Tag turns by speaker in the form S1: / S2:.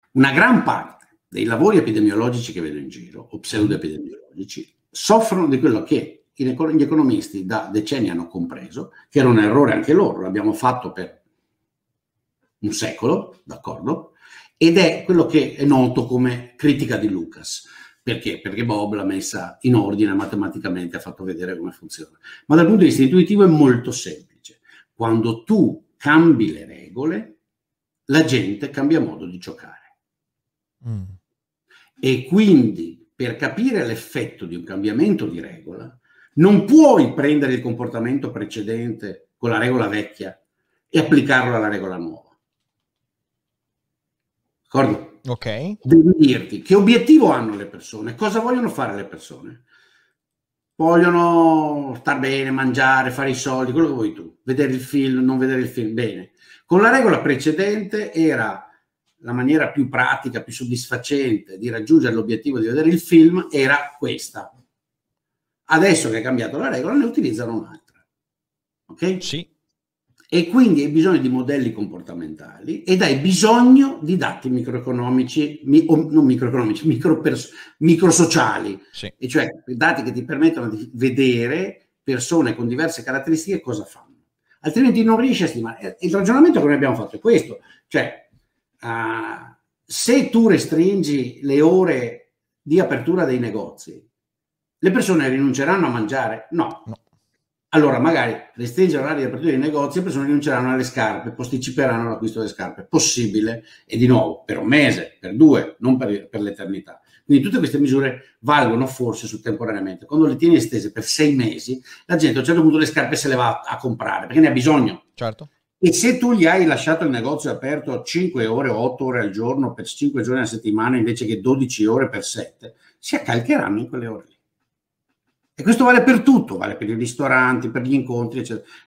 S1: Una gran parte dei lavori epidemiologici che vedo in giro, o pseudo-epidemiologici, soffrono di quello che gli economisti da decenni hanno compreso, che era un errore anche loro, l'abbiamo fatto per un secolo, d'accordo? Ed è quello che è noto come critica di Lucas. Perché? Perché Bob l'ha messa in ordine matematicamente, ha fatto vedere come funziona. Ma dal punto di vista intuitivo è molto semplice. Quando tu cambi le regole, la gente cambia modo di giocare. E quindi, per capire l'effetto di un cambiamento di regola, non puoi prendere il comportamento precedente con la regola vecchia e applicarlo alla regola nuova. D'accordo?
S2: Ok.
S1: Devi dirti che obiettivo hanno le persone, cosa vogliono fare le persone. Vogliono star bene, mangiare, fare i soldi, quello che vuoi tu, vedere il film, non vedere il film, bene. Con la regola precedente era la maniera più pratica, più soddisfacente di raggiungere l'obiettivo di vedere il film, era questa. Adesso che è cambiato la regola, ne utilizzano un'altra. Ok?
S2: Sì.
S1: E quindi hai bisogno di modelli comportamentali ed hai bisogno di dati microeconomici, non microeconomici, microsociali,
S2: Sì.
S1: e cioè dati che ti permettono di vedere persone con diverse caratteristiche cosa fanno. Altrimenti non riesci a stimare. Il ragionamento che noi abbiamo fatto è questo, cioè se tu restringi le ore di apertura dei negozi, le persone rinunceranno a mangiare? No. Allora magari restringere l'orario di apertura dei negozi, le persone rinunceranno alle scarpe, posticiperanno l'acquisto delle scarpe. Possibile, e di nuovo, per un mese, per 2, non per l'eternità. Quindi tutte queste misure valgono forse su temporaneamente. Quando le tieni estese per 6 mesi, la gente a un certo punto le scarpe se le va a comprare, perché ne ha bisogno.
S2: Certo.
S1: E se tu gli hai lasciato il negozio aperto 5 ore o 8 ore al giorno per 5 giorni a settimana invece che 12 ore per 7, si accalcheranno in quelle ore lì. E questo vale per tutto, vale per i ristoranti, per gli incontri, eccetera.